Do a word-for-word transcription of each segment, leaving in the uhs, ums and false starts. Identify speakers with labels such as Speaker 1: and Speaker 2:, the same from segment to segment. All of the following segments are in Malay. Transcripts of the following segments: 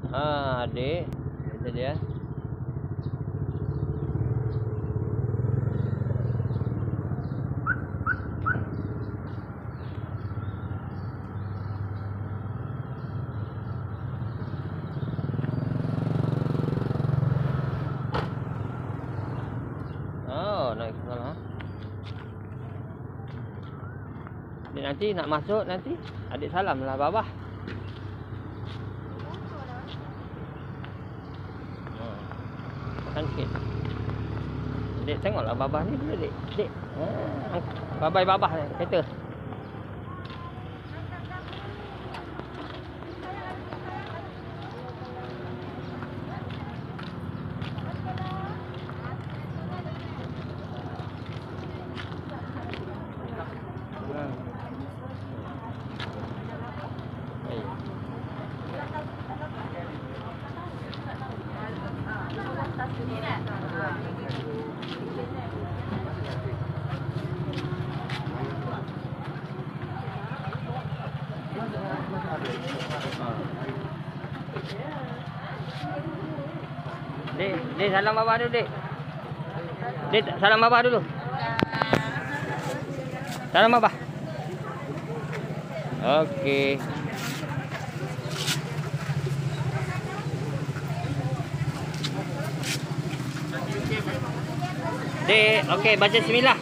Speaker 1: Ah, adik. Itu dia. Oh, naik ke sana. Adik nanti nak masuk nanti. Adik salamlah babah. Sikit. Dek tengoklah babah ni dulu dek. Dek. Ha, babai babah ni kereta. Dek, dek salam babah dulu dek. Dek salam babah dulu. Salam babah. Okey. Dek, okey baca bismillah.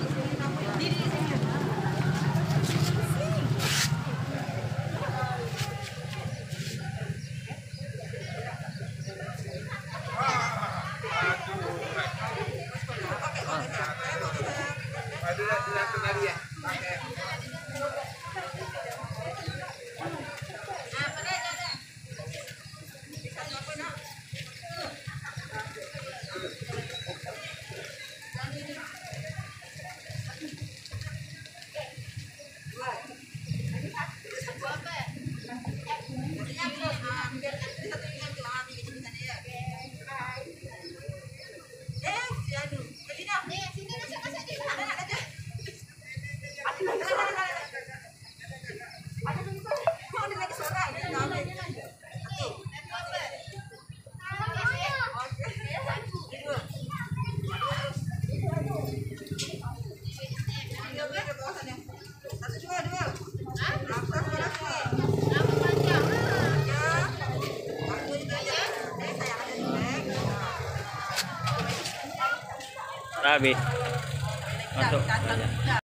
Speaker 1: Habis. Masuk.